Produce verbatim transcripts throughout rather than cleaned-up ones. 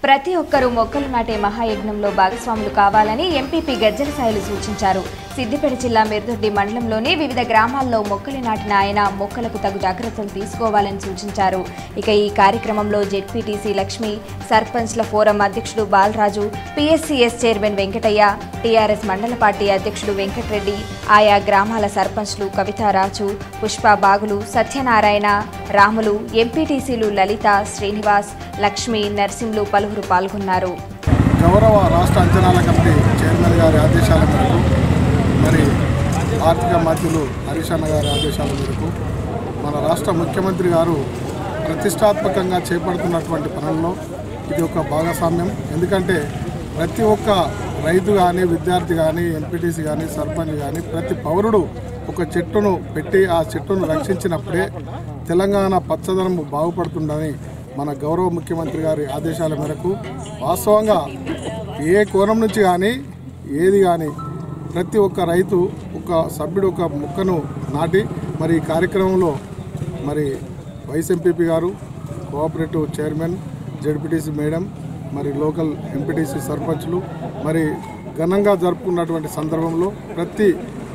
ప్రతి ఒక్కరూ మొక్కలు నాటే మహాయజ్ఞంలో భాగస్వాములు కావాలని ఎంపీపీ గజ్జల సాయిలు సూచించారు. సిద్దిపేట జిల్లా మిర్దొడ్డి మండలంలోని వివిధ గ్రామాల్లో మొక్కలు నాటిన ఆయన మొక్కలకు తగు జాగ్రత్తలు తీసుకోవాలని సూచించారు. ఇక ఈ కార్యక్రమంలో జెడ్పీటీసీ లక్ష్మి, సర్పంచ్ల ఫోరం అధ్యక్షుడు Balaraju, PSCS chairman Venkataiah, TRS మండల పార్టీ అధ్యక్షుడు వెంకటరెడ్డి, ఆయా గ్రామాల సర్పంచ్లు కవితారాజు, పుష్ప బాగులు, సత్యనారాయణ, రాములు, ఎంపీటీసీలు లలిత, శ్రీనివాస్, లక్ష్మి, నర్సింలు పలువురు పాల్గొన్నారు. గౌరవ రాష్ట్ర అంచనాల కమిటీ చైర్మన్ గారి ఆదేశాల మేరకు, మరి ఆర్థిక మంత్రులు హరీష్ అన్న గారి ఆదేశాల మేరకు మన రాష్ట్ర ముఖ్యమంత్రి గారు ప్రతిష్టాత్మకంగా చేపడుతున్నటువంటి పనుల్లో ఇది ఒక భాగస్వామ్యం. ఎందుకంటే ప్రతి ఒక్క రైతు కానీ, విద్యార్థి కానీ, ఎంపీటీసీ కానీ, సర్పంచ్ కానీ ప్రతి పౌరుడు ఒక చెట్టును పెట్టి ఆ చెట్టును రక్షించినప్పుడే తెలంగాణ పచ్చదనం బాగుపడుతుందని మన గౌరవ ముఖ్యమంత్రి గారి ఆదేశాల మేరకు వాస్తవంగా ఏ కోణం నుంచి కానీ ఏది కానీ ప్రతి ఒక్క రైతు ఒక సభ్యుడు ఒక మొక్కను నాటి మరి ఈ కార్యక్రమంలో మరి వైస్ ఎంపీపీ గారు, కోఆపరేటివ్ చైర్మన్, జెడ్పీటీసీ మేడం, మరి లోకల్ ఎంపీటీసీ సర్పంచ్లు మరి ఘనంగా జరుపుకున్నటువంటి సందర్భంలో ప్రతి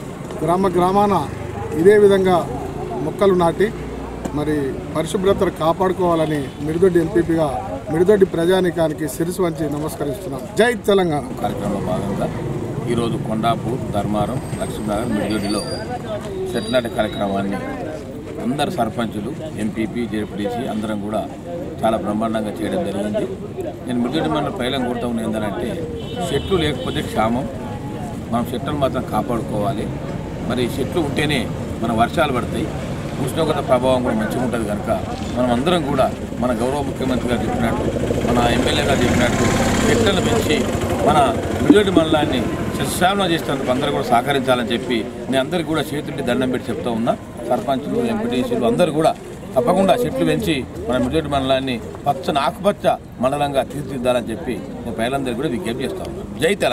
గ్రామ గ్రామాన ఇదే విధంగా మొక్కలు నాటి మరి పరిశుభ్రతను కాపాడుకోవాలని మిర్దొడ్డి ఎంపీపీగా మిర్దొడ్డి ప్రజానీకానికి శిరసు వంచి నమస్కరిస్తున్నాం. జై తెలంగాణ. కార్యక్రమంలో భాగంగా ఈరోజు కొండాపూర్, ధర్మారం, లక్ష్మీనగర్, మిర్దొడ్డిలో చెట్ల నాటే కార్యక్రమాన్ని అందరు సర్పంచులు, ఎంపీపీ, జెడ్పీటీసీ అందరం కూడా చాలా బ్రహ్మాండంగా చేయడం జరిగింది. నేను మిర్దొడ్డి మండలం పైలం కోరుతా ఉన్న ఏంటంటే చెట్లు లేకపోతే క్షామం, మనం చెట్లను మాత్రం కాపాడుకోవాలి. మరి చెట్లు ఉంటేనే మన వర్షాలు పడతాయి, ఉష్ణోగ్రత ప్రభావం కూడా మంచిగా ఉంటుంది. కనుక మనం అందరం కూడా మన గౌరవ ముఖ్యమంత్రి గారు చెప్పినట్టు, మన ఎమ్మెల్యే గారు చెప్పినట్టు చెట్లను పెంచి మన మిర్దొడ్డి మండలాన్ని సస్యామలం చేసేందుకు అందరూ కూడా సహకరించాలని చెప్పి నేను అందరికీ కూడా చేతుడి దండం పెట్టి చెప్తా ఉన్నా. సర్పంచులు, ఎంపీటీసీలు అందరూ కూడా తప్పకుండా చెట్లు పెంచి మన మిర్దొడ్డి మండలాన్ని పచ్చని ఆకుపచ్చ మండలంగా తీర్చిదిద్దాలని చెప్పి నేను ప్రజలందరికీ కూడా విజ్ఞప్తి చేస్తా ఉన్నాను. జై తెలంగాణ.